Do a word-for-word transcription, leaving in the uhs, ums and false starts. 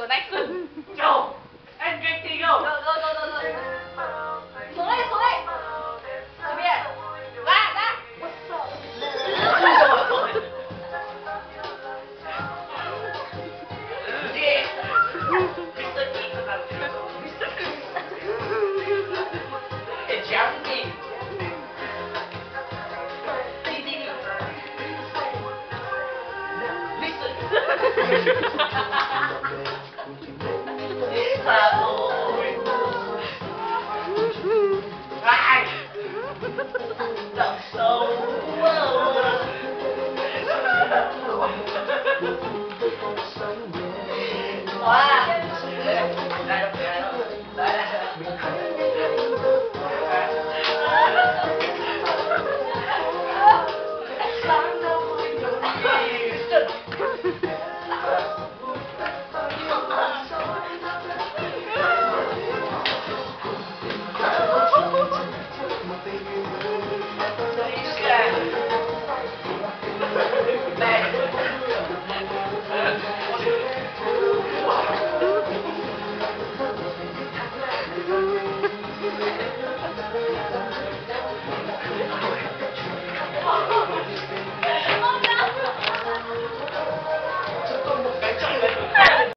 next one. Go! And get to go! Go, go, go, go, go. Xuống đây, xuống đây. Chuẩn bị. Ra, ra. Yeah! Mister King! Mister King! It's jumping! Listen!